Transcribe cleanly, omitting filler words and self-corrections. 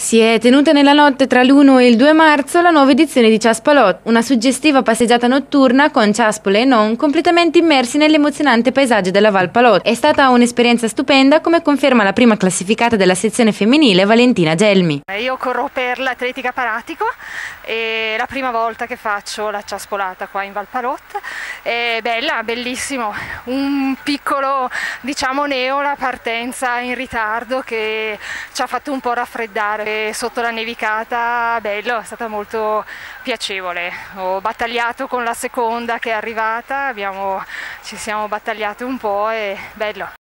Si è tenuta nella notte tra l'1 e il 2 marzo la nuova edizione di Ciaspalot, una suggestiva passeggiata notturna con ciaspole e non completamente immersi nell'emozionante paesaggio della Val Palot. È stata un'esperienza stupenda, come conferma la prima classificata della sezione femminile, Valentina Gelmi. Io corro per l'Atletica Paratico, è la prima volta che faccio la ciaspolata qua in Val Palot. È bella, bellissimo, un piccolo neo, la partenza in ritardo che ci ha fatto un po' raffreddare. Sotto la nevicata, bello, è stata molto piacevole. Ho battagliato con la seconda che è arrivata, ci siamo battagliate un po' e bello.